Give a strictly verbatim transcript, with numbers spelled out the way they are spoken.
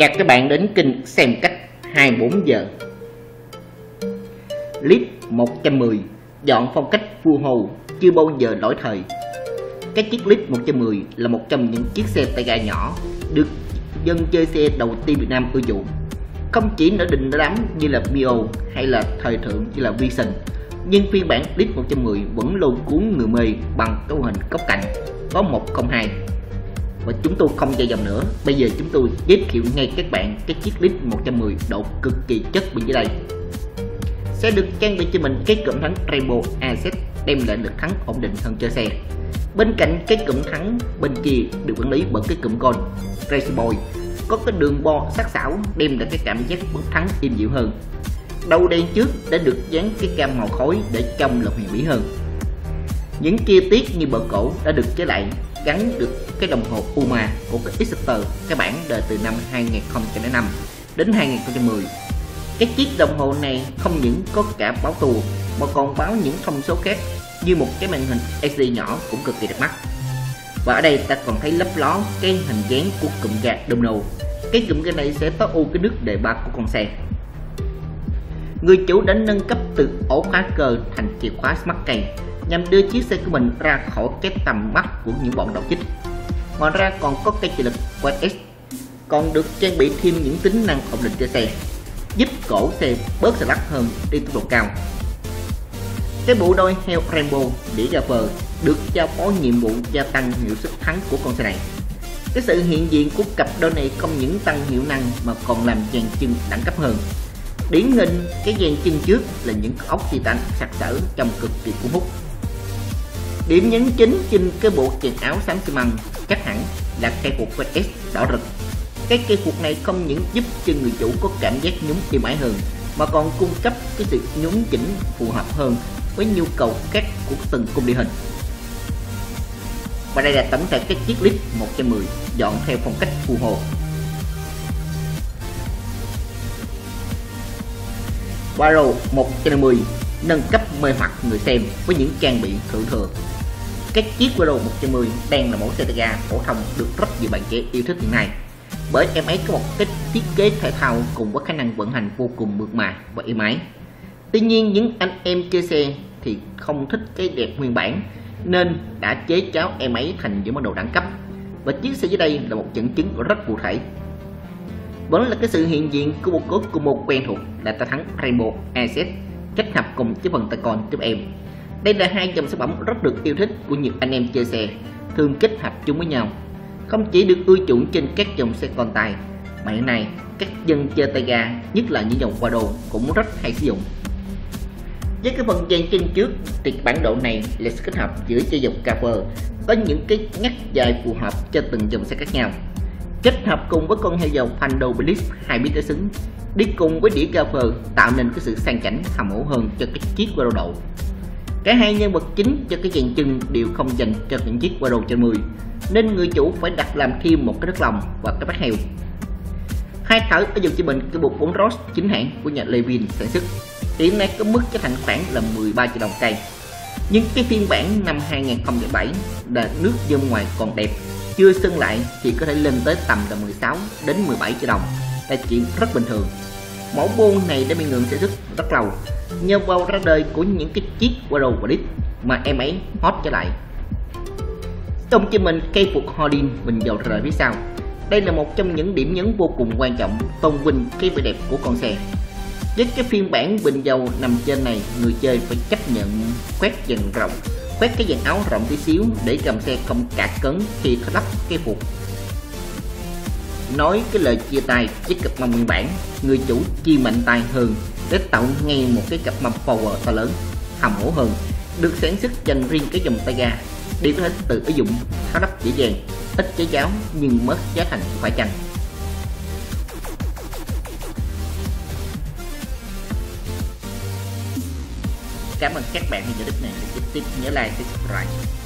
Chào các bạn đến kênh xem cách hai mươi bốn giờ. Clip một trăm mười dọn phong cách full hole chưa bao giờ lỗi thời. Cái chiếc Clip một trăm mười là một trong những chiếc xe tay ga nhỏ được dân chơi xe đầu tiên Việt Nam ưa chuộng. Không chỉ nở đình nở đám như là Mio hay là thời thượng như là Vision, nhưng phiên bản Clip một trăm mười vẫn lôi cuốn người mê bằng cấu hình cốc cạnh có một không hai. Và chúng tôi không dài dòng nữa, bây giờ chúng tôi giới thiệu ngay các bạn cái chiếc Clip một trăm mười độ cực kỳ chất bên dưới đây. Sẽ được trang bị cho mình cái cụm thắng Rainbow Asset đem lại lực thắng ổn định hơn cho xe. Bên cạnh cái cụm thắng bên kia được quản lý bởi cái cụm con Racer Boy có cái đường bo sắc sảo đem lại cái cảm giác bốc thắng êm dịu hơn. Đầu đèn trước đã được dán cái cam màu khói để trông là huyền bí hơn. Những chi tiết như bờ cổ đã được chế lại, gắn được cái đồng hồ Uma của cái X-Star cái bản đời từ năm hai nghìn không trăm lẻ năm đến hai nghìn không trăm mười. Cái chiếc đồng hồ này không những có cả báo tua mà còn báo những thông số khác như một cái màn hình lờ đê nhỏ cũng cực kỳ đẹp mắt. Và ở đây ta còn thấy lấp ló cái hình dáng của cụm ga domino. Cái cụm ga này sẽ tối ưu cái nước đề ba của con xe. Người chủ đã nâng cấp từ ổ khóa cơ thành chìa khóa Smart Key nhằm đưa chiếc xe của mình ra khỏi cái tầm mắt của những bọn đầu chích. Ngoài ra còn có cây trợ lực quét ét, còn được trang bị thêm những tính năng ổn định cho xe, giúp cổ xe bớt xà lắc hơn đi tốc độ cao. Cái bộ đôi heo Rainbow đĩa Gaffer được giao phó nhiệm vụ gia tăng hiệu suất thắng của con xe này. Cái sự hiện diện của cặp đôi này không những tăng hiệu năng mà còn làm dàn chân đẳng cấp hơn. Điển hình cái dàn chân trước là những ốc titan sặc sỡ trông cực kỳ cuốn hút. Điểm nhấn chính trên cái bộ chèn áo xám xi măng chắc hẳn là cây phục vê ét đỏ rực. Cái cây phục này không những giúp cho người chủ có cảm giác nhún êm ái hơn mà còn cung cấp cái sự nhún chỉnh phù hợp hơn với nhu cầu khác của từng cung địa hình. Và đây là tổng thể các chiếc Clip một trăm mười dọn theo phong cách full hole. Varo một trăm mười nâng cấp mê hoặc người xem với những trang bị thượng thừa. Cái chiếc Varo một trăm mười đang là mẫu xe tay ga phổ thông được rất nhiều bạn trẻ yêu thích hiện nay, bởi em ấy có một cái thiết kế thể thao cùng với khả năng vận hành vô cùng mượt mà và êm ái. Tuy nhiên những anh em chơi xe thì không thích cái đẹp nguyên bản nên đã chế cháo em ấy thành những món đồ đẳng cấp, và chiếc xe dưới đây là một dẫn chứng rất cụ thể. Vẫn là cái sự hiện diện của một cốt của một quen thuộc là ta thắng Rainbow Asset kết hợp cùng với phần tay con giúp em. Đây là hai dòng sản phẩm rất được yêu thích của nhiều anh em chơi xe, thường kết hợp chung với nhau. Không chỉ được ưa chuộng trên các dòng xe con tài mà hiện nay các dân chơi tay ga, nhất là những dòng Quado cũng rất hay sử dụng. Với cái phần dàn trên trước thì bản độ này là sự kết hợp giữa chơi dòng cover có những cái ngắt dài phù hợp cho từng dòng xe khác nhau, kết hợp cùng với con heo dầu Pando Blitz hai biết cái xứng đi cùng với đĩa cover tạo nên cái sự sang chảnh hầm hổ hơn cho cái chiếc Quado độ. Cả hai nhân vật chính cho cái dàn chân đều không dành cho những chiếc Quado trên mười nên người chủ phải đặt làm thêm một cái đất lòng và cái bát heo. Hai thở ở dùng cho mình cái bộ bốn Ross chính hãng của nhà Levin sản xuất, hiện nay có mức giá thành khoảng là mười ba triệu đồng cây. Nhưng cái phiên bản năm hai nghìn không trăm lẻ bảy là nước dơm ngoài còn đẹp, chưa sơn lại thì có thể lên tới tầm là mười sáu đến mười bảy triệu đồng, là chuyện rất bình thường. Mẫu bôn này đã bị ngừng sản xuất rất lâu nhờ vào ra đời của những cái chiếc Quado Blitz mà em ấy hot trở lại. Trong cho mình cây phục Holding bình dầu rời phía sau. Đây là một trong những điểm nhấn vô cùng quan trọng tôn vinh cái vẻ đẹp của con xe. Với cái phiên bản bình dầu nằm trên này, người chơi phải chấp nhận khoét dàn rộng, khoét cái dàn áo rộng tí xíu để cầm xe không cạt cấn khi lắp cái phục. Nói cái lời chia tay với cặp mâm nguyên bản, người chủ chia mạnh tay hơn để tạo ngay một cái cặp mâm power to lớn, hầm hổ hơn, được sản xuất dành riêng cái dòng tay ga, đều có thể tự ứng dụng, tháo lắp dễ dàng, ít cháy cháo nhưng mất giá thành phải chăng. Cảm ơn các bạn đã theo dõi clip này. Tiếp nhớ like và subscribe.